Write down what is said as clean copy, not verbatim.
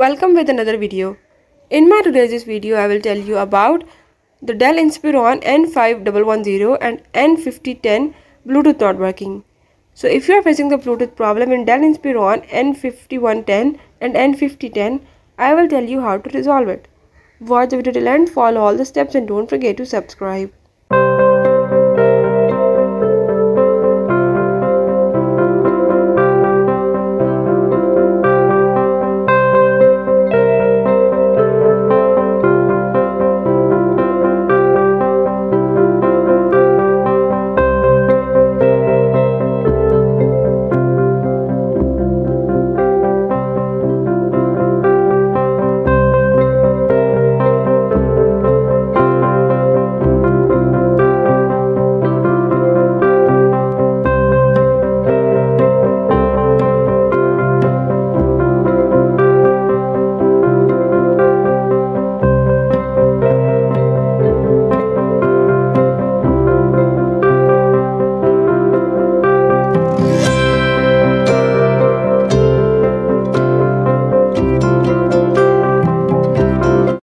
Welcome with another video. In my today's video, I will tell you about the Dell Inspiron N5110 and N5010 Bluetooth not working. So if you are facing the Bluetooth problem in Dell Inspiron N5110 and N5010, I will tell you how to resolve it. Watch the video till end, follow all the steps and don't forget to subscribe.